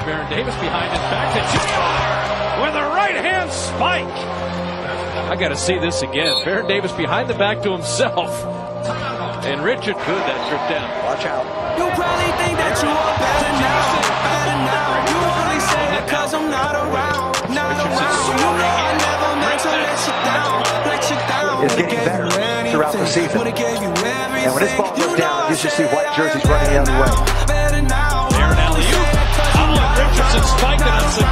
Baron Davis behind his back to Jr. with a right-hand spike. I got to see this again. Baron Davis behind the back to himself. And Richard, good that trip down. Watch out. You probably think that you are better now. You only say that cause I'm not around. You know I never meant to let you down. It's getting better throughout the season. And when this ball goes down, you should see white jerseys running the other way. Aaron alley-oop. Richardson spiked it on